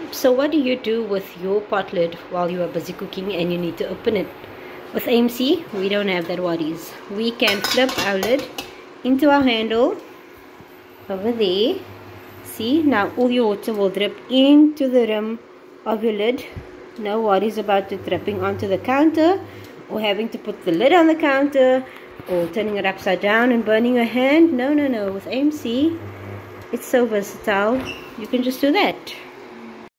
So what do you do with your pot lid while you are busy cooking and you need to open it? With AMC, we don't have that worries. We can flip our lid into our handle over there. See, now all your water will drip into the rim of your lid. No worries about it dripping onto the counter or having to put the lid on the counter or turning it upside down and burning your hand. No. With AMC, it's so versatile. You can just do that.